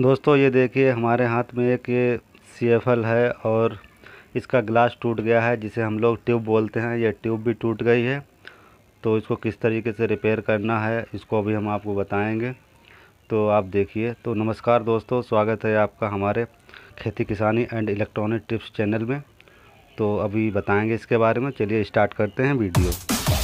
दोस्तों ये देखिए हमारे हाथ में एक ये CFL है और इसका ग्लास टूट गया है, जिसे हम लोग ट्यूब बोलते हैं। ये ट्यूब भी टूट गई है, तो इसको किस तरीके से रिपेयर करना है इसको अभी हम आपको बताएंगे। तो आप देखिए। तो नमस्कार दोस्तों, स्वागत है आपका हमारे खेती किसानी एंड इलेक्ट्रॉनिक टिप्स चैनल में। तो अभी बताएंगे इसके बारे में। चलिए स्टार्ट करते हैं वीडियो।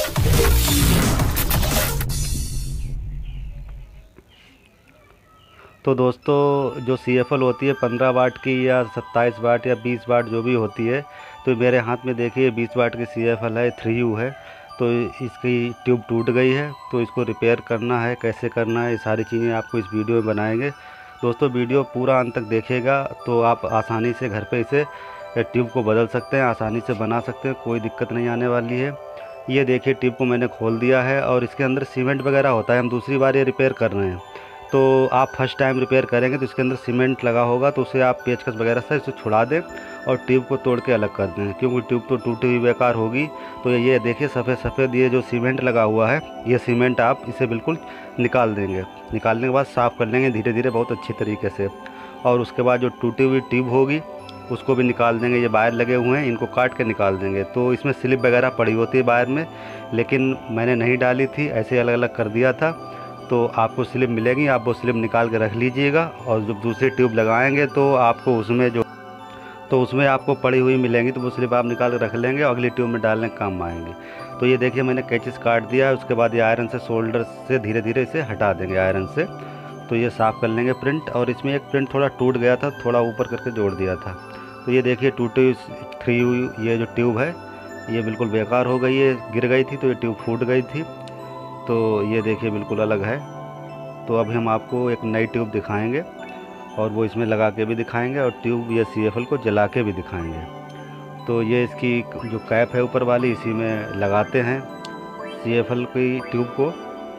तो दोस्तों जो CFL होती है 15 वाट की या 27 वाट या 20 वाट जो भी होती है, तो मेरे हाथ में देखिए 20 वाट की CFL है, 3U है। तो इसकी ट्यूब टूट गई है, तो इसको रिपेयर करना है, कैसे करना है, ये सारी चीज़ें आपको इस वीडियो में बनाएंगे। दोस्तों वीडियो पूरा अंत तक देखिएगा तो आप आसानी से घर पे इसे ट्यूब को बदल सकते हैं, आसानी से बना सकते हैं, कोई दिक्कत नहीं आने वाली है। ये देखिए ट्यूब को मैंने खोल दिया है और इसके अंदर सीमेंट वगैरह होता है। हम दूसरी बार ये रिपेयर कर रहे हैं, तो आप फर्स्ट टाइम रिपेयर करेंगे तो इसके अंदर सीमेंट लगा होगा, तो उसे आप पेचकस वगैरह से इसे छुड़ा दें और ट्यूब को तोड़ के अलग कर दें, क्योंकि ट्यूब तो टूटी हुई बेकार होगी। तो ये देखिए सफ़ेद सफ़ेद ये जो सीमेंट लगा हुआ है, ये सीमेंट आप इसे बिल्कुल निकाल देंगे। निकालने के बाद साफ़ कर लेंगे धीरे धीरे बहुत अच्छी तरीके से। और उसके बाद जो टूटी हुई ट्यूब होगी उसको भी निकाल देंगे। ये वायर लगे हुए हैं, इनको काट के निकाल देंगे। तो इसमें स्लिप वगैरह पड़ी होती है वायर में, लेकिन मैंने नहीं डाली थी, ऐसे अलग अलग कर दिया था। तो आपको स्लिप मिलेगी, आप वो स्लिप निकाल के रख लीजिएगा। और जब दूसरी ट्यूब लगाएंगे तो आपको उसमें आपको पड़ी हुई मिलेंगी, तो वो स्लिप आप निकाल के रख लेंगे और अगली ट्यूब में डालने के काम आएंगे। तो ये देखिए मैंने कैचिस काट दिया है। उसके बाद ये आयरन से शोल्डर से धीरे धीरे इसे हटा देंगे आयरन से। तो ये साफ़ कर लेंगे प्रिंट। और इसमें एक प्रिंट थोड़ा टूट गया था, थोड़ा ऊपर करके जोड़ दिया था। तो ये देखिए टूटी 3U ये जो ट्यूब है ये बिल्कुल बेकार हो गई है, गिर गई थी तो ये ट्यूब फूट गई थी। तो ये देखिए बिल्कुल अलग है। तो अभी हम आपको एक नई ट्यूब दिखाएंगे और वो इसमें लगा के भी दिखाएंगे और ट्यूब ये CFL को जला के भी दिखाएंगे। तो ये इसकी जो कैप है ऊपर वाली, इसी में लगाते हैं CFL की ट्यूब को।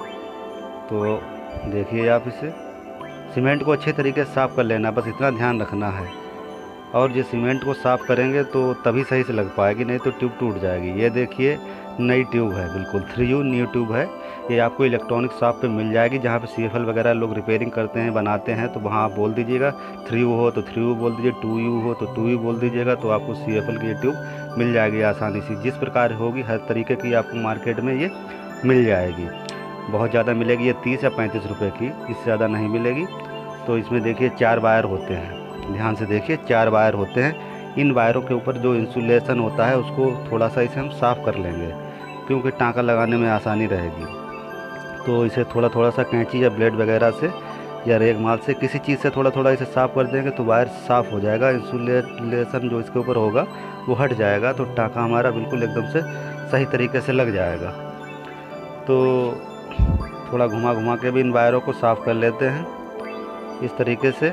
तो देखिए आप इसे सीमेंट को अच्छे तरीके से साफ़ कर लेना, बस इतना ध्यान रखना है। और ये सीमेंट को साफ़ करेंगे तो तभी सही से लग पाएगी, नहीं तो ट्यूब टूट जाएगी। ये देखिए नई ट्यूब है, बिल्कुल 3U न्यू ट्यूब है। ये आपको इलेक्ट्रॉनिक शॉप पे मिल जाएगी, जहाँ पे CFL वगैरह लोग रिपेयरिंग करते हैं, बनाते हैं। तो वहाँ आप बोल दीजिएगा 3U हो तो 3U बोल दीजिए, 2U हो तो 2U बोल दीजिएगा, तो आपको CFL की ये ट्यूब मिल जाएगी आसानी से। जिस प्रकार होगी हर तरीके की आपको मार्केट में ये मिल जाएगी। बहुत ज़्यादा मिलेगी, ये 30 या 35 रुपये की, इससे ज़्यादा नहीं मिलेगी। तो इसमें देखिए 4 वायर होते हैं, ध्यान से देखिए 4 वायर होते हैं। इन वायरों के ऊपर जो इंसुलेशन होता है उसको थोड़ा सा इसे हम साफ़ कर लेंगे, क्योंकि टाँका लगाने में आसानी रहेगी। तो इसे थोड़ा थोड़ा सा कैंची या ब्लेड वगैरह से या रेगमाल से किसी चीज़ से थोड़ा थोड़ा इसे साफ़ कर देंगे तो वायर साफ़ हो जाएगा। इंसुलेशन जो इसके ऊपर होगा वो हट जाएगा, तो टाँका हमारा बिल्कुल एकदम से सही तरीके से लग जाएगा। तो थोड़ा घुमा घुमा के भी इन वायरों को साफ़ कर लेते हैं इस तरीके से।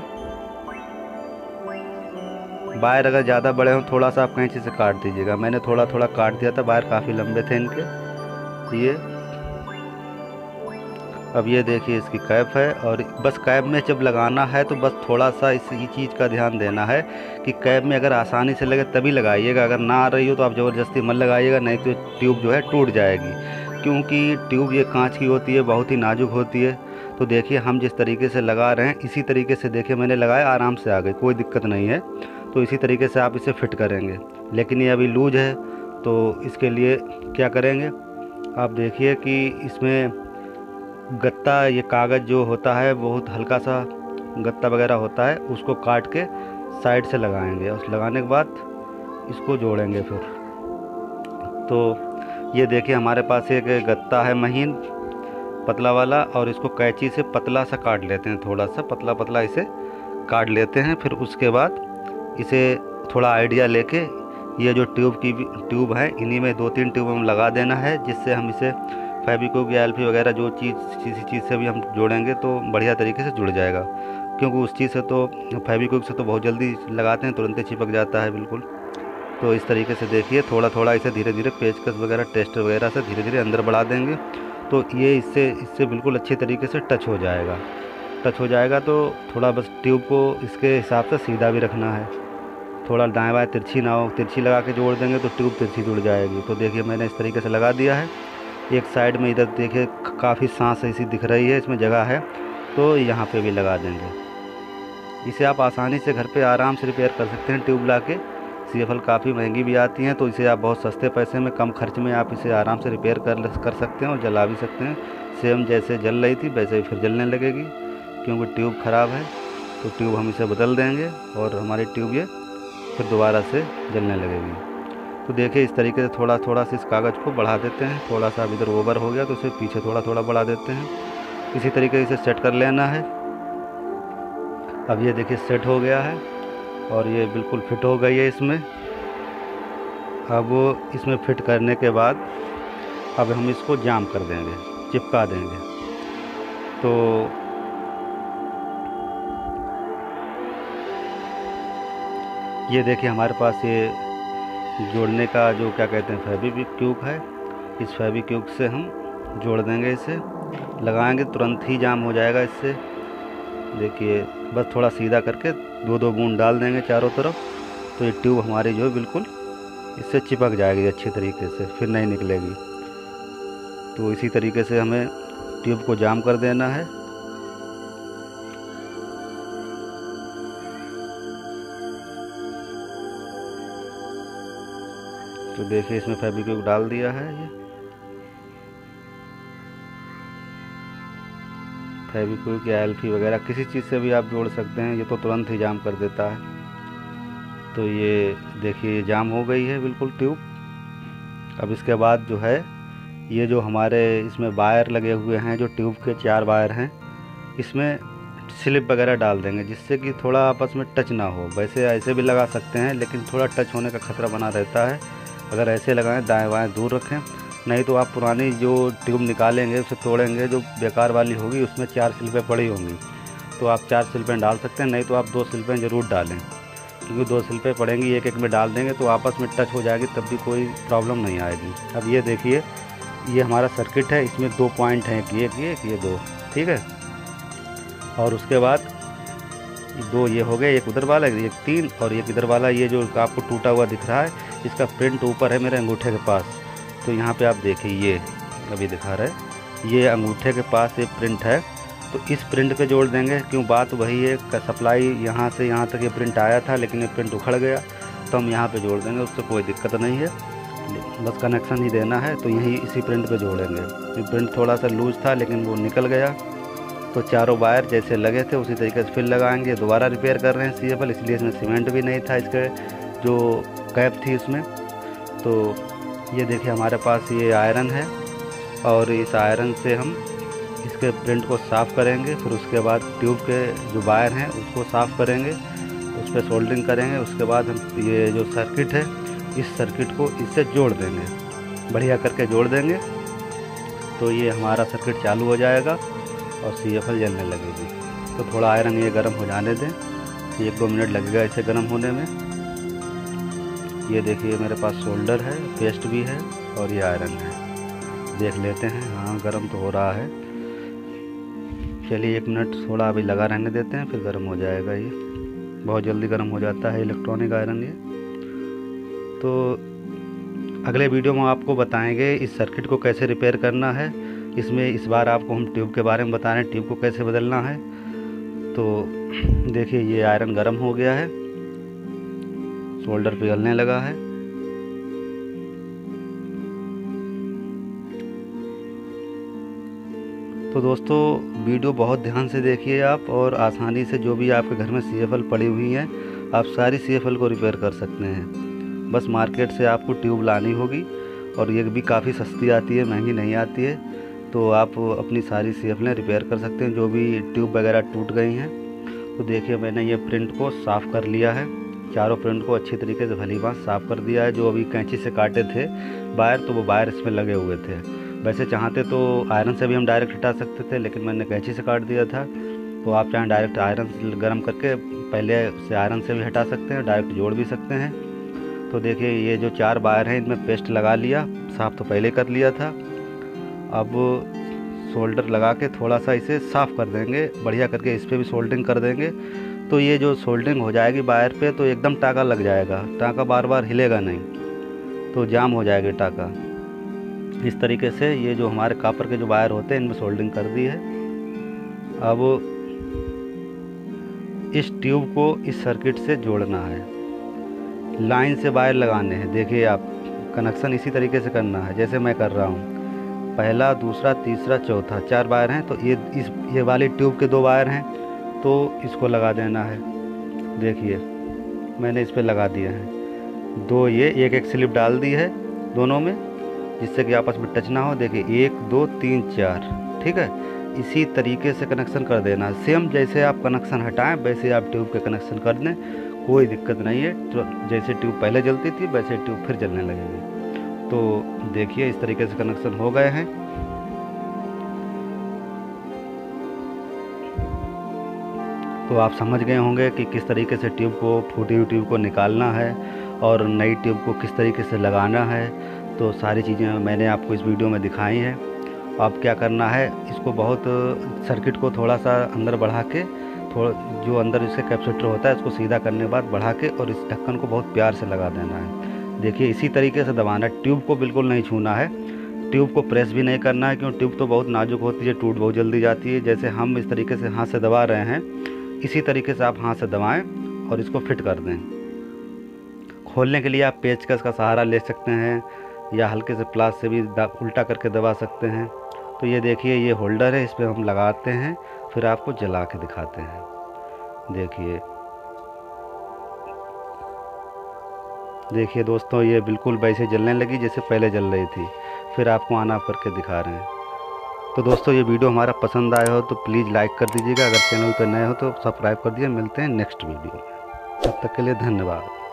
वायर अगर ज़्यादा बड़े हों थोड़ा सा आप कैंची से काट दीजिएगा। मैंने थोड़ा थोड़ा काट दिया था, वायर काफ़ी लंबे थे इनके। ये अब ये देखिए इसकी कैप है, और बस कैप में जब लगाना है तो बस थोड़ा सा इसी चीज़ का ध्यान देना है कि कैप में अगर आसानी से लगे तभी लगाइएगा। अगर ना आ रही हो तो आप ज़बरदस्ती मत लगाइएगा, नहीं तो ट्यूब जो है टूट जाएगी, क्योंकि ट्यूब ये कांच की होती है, बहुत ही नाजुक होती है। तो देखिए हम जिस तरीके से लगा रहे हैं इसी तरीके से देखिए मैंने लगाया, आराम से आ गई, कोई दिक्कत नहीं है। तो इसी तरीके से आप इसे फिट करेंगे। लेकिन ये अभी लूज है, तो इसके लिए क्या करेंगे आप देखिए कि इसमें गत्ता, ये कागज़ जो होता है बहुत हल्का सा गत्ता वगैरह होता है, उसको काट के साइड से लगाएंगे। उस लगाने के बाद इसको जोड़ेंगे फिर। तो ये देखिए हमारे पास एक गत्ता है महीन पतला वाला, और इसको कैंची से पतला सा काट लेते हैं, थोड़ा सा पतला पतला इसे काट लेते हैं। फिर उसके बाद इसे थोड़ा आइडिया लेके ये जो ट्यूब है इन्हीं में 2-3 ट्यूब हम लगा देना है, जिससे हम इसे फेविक्विक या एल्फी वगैरह जो किसी चीज़ से भी हम जोड़ेंगे तो बढ़िया तरीके से जुड़ जाएगा। क्योंकि उस चीज़ से तो फेविक्विक से तो बहुत जल्दी लगाते हैं, तुरंत ही चिपक जाता है बिल्कुल। तो इस तरीके से देखिए थोड़ा थोड़ा इसे धीरे धीरे पेचकस वगैरह टेस्टर वगैरह से धीरे धीरे अंदर बढ़ा देंगे, तो ये इससे बिल्कुल अच्छी तरीके से टच हो जाएगा। तो थोड़ा बस ट्यूब को इसके हिसाब से सीधा भी रखना है, थोड़ा दाएँ बाएँ तिरछी ना हो। तिरछी लगा के जोड़ देंगे तो ट्यूब तिरछी जुड़ जाएगी। तो देखिए मैंने इस तरीके से लगा दिया है। एक साइड में इधर देखिए काफ़ी सांस ऐसी दिख रही है, इसमें जगह है, तो यहाँ पे भी लगा देंगे। इसे आप आसानी से घर पे आराम से रिपेयर कर सकते हैं ट्यूब ला के। CFL काफ़ी महंगी भी आती हैं, तो इसे आप बहुत सस्ते पैसे में कम खर्च में आप इसे आराम से रिपेयर कर सकते हैं और जला भी सकते हैं। सेम जैसे जल रही थी वैसे ही फिर जलने लगेगी, क्योंकि ट्यूब ख़राब है। तो ट्यूब हम इसे बदल देंगे और हमारी ट्यूब ये फिर दोबारा से जलने लगेगी। तो देखिए इस तरीके से थोड़ा थोड़ा से इस कागज़ को बढ़ा देते हैं। थोड़ा सा अब इधर ओवर हो गया तो इसे पीछे थोड़ा थोड़ा बढ़ा देते हैं। इसी तरीके से सेट कर लेना है। अब ये देखिए सेट हो गया है और ये बिल्कुल फिट हो गई है इसमें। अब इसमें फिट करने के बाद अब हम इसको जाम कर देंगे, चिपका देंगे। तो ये देखिए हमारे पास ये जोड़ने का जो क्या कहते हैं फेविक्विक है। इस फेविक्विक से हम जोड़ देंगे, इसे लगाएंगे तुरंत ही जाम हो जाएगा इससे। देखिए बस थोड़ा सीधा करके दो दो बूंद डाल देंगे चारों तरफ, तो ये ट्यूब हमारी जो है बिल्कुल इससे चिपक जाएगी अच्छे तरीके से, फिर नहीं निकलेगी। तो इसी तरीके से हमें ट्यूब को जाम कर देना है। तो देखिए इसमें फेविक्विक डाल दिया है। ये फेविक्विक या एल्फी वगैरह किसी चीज़ से भी आप जोड़ सकते हैं, ये तो तुरंत ही जाम कर देता है। तो ये देखिए जाम हो गई है बिल्कुल ट्यूब। अब इसके बाद जो है ये जो हमारे इसमें वायर लगे हुए हैं, जो ट्यूब के 4 वायर हैं, इसमें स्लिप वगैरह डाल देंगे जिससे कि थोड़ा आपस में टच ना हो। वैसे ऐसे भी लगा सकते हैं, लेकिन थोड़ा टच होने का खतरा बना रहता है। अगर ऐसे लगाएं, दाएं बाएं दूर रखें, नहीं तो आप पुरानी जो ट्यूब निकालेंगे उसे तोड़ेंगे, जो बेकार वाली होगी उसमें 4 स्लिपें पड़ी होंगी, तो आप 4 स्लिपें डाल सकते हैं। नहीं तो आप 2 स्लिपें ज़रूर डालें, क्योंकि 2 स्लिपें पड़ेंगी, एक एक में डाल देंगे तो आपस में टच हो जाएगी, तब भी कोई प्रॉब्लम नहीं आएगी। अब ये देखिए ये हमारा सर्किट है, इसमें 2 पॉइंट हैं, एक ये 2, ठीक है। और उसके बाद 2 ये हो गए, एक उधर वाला, एक 3 और एक इधर वाला। ये जो आपको टूटा हुआ दिख रहा है, इसका प्रिंट ऊपर है मेरे अंगूठे के पास। तो यहाँ पे आप देखिए ये अभी दिखा रहा है, ये अंगूठे के पास ये प्रिंट है। तो इस प्रिंट पे जोड़ देंगे। क्यों, बात वही है, सप्लाई यहाँ से यहाँ तक ये प्रिंट आया था, लेकिन ये प्रिंट उखड़ गया, तो हम यहाँ पे जोड़ देंगे, उससे कोई दिक्कत नहीं है, बस कनेक्शन ही देना है। तो यही इसी प्रिंट पे जोड़ेंगे। ये प्रिंट थोड़ा सा लूज था लेकिन वो निकल गया। तो चारों वायर जैसे लगे थे उसी तरीके से फिर लगाएंगे। दोबारा रिपेयर कर रहे हैं CFL, इसलिए इसमें सीमेंट भी नहीं था, इसके जो कैप थी उसमें। तो ये देखिए हमारे पास ये आयरन है, और इस आयरन से हम इसके प्रिंट को साफ़ करेंगे। फिर उसके बाद ट्यूब के जो वायर हैं उसको साफ़ करेंगे, उस पर सोल्डरिंग करेंगे। उसके बाद हम ये जो सर्किट है, इस सर्किट को इससे जोड़ देंगे, बढ़िया करके जोड़ देंगे। तो ये हमारा सर्किट चालू हो जाएगा और CFL जलने लगेगी। तो थोड़ा आयरन ये गर्म हो जाने दें, 1-2 मिनट लगेगा इसे गर्म होने में। ये देखिए मेरे पास सोल्डर है, पेस्ट भी है और ये आयरन है, देख लेते हैं। हाँ गर्म तो हो रहा है। चलिए 1 मिनट थोड़ा अभी लगा रहने देते हैं, फिर गर्म हो जाएगा। ये बहुत जल्दी गर्म हो जाता है इलेक्ट्रॉनिक आयरन ये। तो अगले वीडियो में आपको बताएंगे इस सर्किट को कैसे रिपेयर करना है। इसमें इस बार आपको हम ट्यूब के बारे में बता रहे हैं, ट्यूब को कैसे बदलना है। तो देखिए ये आयरन गर्म हो गया है, सोल्डर पिघलने लगा है। तो दोस्तों वीडियो बहुत ध्यान से देखिए आप, और आसानी से जो भी आपके घर में CFL पड़ी हुई हैं, आप सारी CFL को रिपेयर कर सकते हैं। बस मार्केट से आपको ट्यूब लानी होगी, और ये भी काफ़ी सस्ती आती है, महंगी नहीं आती है। तो आप अपनी सारी CFL रिपेयर कर सकते हैं, जो भी ट्यूब वगैरह टूट गई हैं। तो देखिए मैंने ये प्रिंट को साफ़ कर लिया है, चारों प्रिंट को अच्छी तरीके से भली बात साफ़ कर दिया है। जो अभी कैंची से काटे थे वायर, तो वो वायर इसमें लगे हुए थे। वैसे चाहते तो आयरन से भी हम डायरेक्ट हटा सकते थे, लेकिन मैंने कैंची से काट दिया था। तो आप चाहें डायरेक्ट आयरन गर्म करके पहले से आयरन से भी हटा सकते हैं, डायरेक्ट जोड़ भी सकते हैं। तो देखिए ये जो 4 वायर हैं इनमें पेस्ट लगा लिया, साफ़ तो पहले कर लिया था। अब सोल्डर लगा के थोड़ा सा इसे साफ़ कर देंगे, बढ़िया करके इस पर भी सोल्डरिंग कर देंगे। तो ये जो सोल्डरिंग हो जाएगी वायर पे, तो एकदम टाँका लग जाएगा, टाँका बार बार हिलेगा नहीं, तो जाम हो जाएगा टाँका। इस तरीके से ये जो हमारे कॉपर के जो वायर होते हैं इनमें सोल्डरिंग कर दी है। अब इस ट्यूब को इस सर्किट से जोड़ना है, लाइन से वायर लगाने हैं। देखिए आप, कनेक्शन इसी तरीके से करना है जैसे मैं कर रहा हूँ। पहला, दूसरा, तीसरा, चौथा, 4 वायर हैं। तो ये वाली ट्यूब के 2 वायर हैं, तो इसको लगा देना है। देखिए मैंने इस पर लगा दिया है 2, ये एक स्लिप डाल दी है दोनों में, जिससे कि आपस में टच ना हो। देखिए 1 2 3 4, ठीक है। इसी तरीके से कनेक्शन कर देना है। सेम जैसे आप कनेक्शन हटाएं वैसे आप ट्यूब के कनेक्शन कर दें, कोई दिक्कत नहीं है। तो जैसे ट्यूब पहले जलती थी वैसे ट्यूब फिर जलने लगेगी। तो देखिए इस तरीके से कनेक्शन हो गए हैं। तो आप समझ गए होंगे कि किस तरीके से ट्यूब को, फूटी हुई ट्यूब को निकालना है और नई ट्यूब को किस तरीके से लगाना है। तो सारी चीज़ें मैंने आपको इस वीडियो में दिखाई हैं। अब क्या करना है, इसको बहुत सर्किट को थोड़ा सा अंदर बढ़ा के, थोड़ा जो अंदर इसके कैपेसिटर होता है उसको सीधा करने के बाद बढ़ा के और इस ढक्कन को बहुत प्यार से लगा देना है। देखिए इसी तरीके से दबाना है, ट्यूब को बिल्कुल नहीं छूना है। ट्यूब को प्रेस भी नहीं करना है, क्योंकि ट्यूब तो बहुत नाजुक होती है, टूट बहुत जल्दी जाती है। जैसे हम इस तरीके से हाथ से दबा रहे हैं, इसी तरीके से आप हाथ से दबाएं और इसको फिट कर दें। खोलने के लिए आप पेचकस का सहारा ले सकते हैं या हल्के से प्लास से भी उल्टा करके दबा सकते हैं। तो ये देखिए ये होल्डर है, इस पर हम लगाते हैं, फिर आपको जला के दिखाते हैं। देखिए दोस्तों, ये बिल्कुल वैसे जलने लगी जैसे पहले जल रही थी। फिर आपको ऑन ऑफ करके दिखा रहे हैं। तो दोस्तों ये वीडियो हमारा पसंद आया हो तो प्लीज़ लाइक कर दीजिएगा। अगर चैनल पर नए हो तो सब्सक्राइब कर दीजिए। मिलते हैं नेक्स्ट वीडियो में, तब तक के लिए धन्यवाद।